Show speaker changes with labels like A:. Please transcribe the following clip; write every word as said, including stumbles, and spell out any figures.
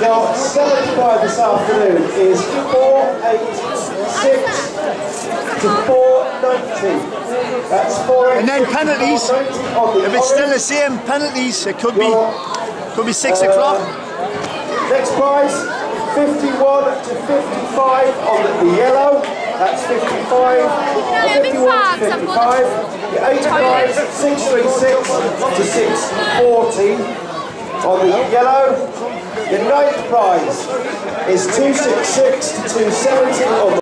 A: Now, seventh prize this afternoon is four eighty-six to four ninety. That's four eighty-six.
B: And then penalties. If it's still the same, penalties. It could be, could be six
A: uh,
B: o'clock.
A: Next prize, fifty-one to fifty-five on the yellow. That's fifty-five. fifty-one to fifty-five. The eighth prize, six thirty-six to six forty on the yellow. The ninth prize is two sixty-six to two seventy on the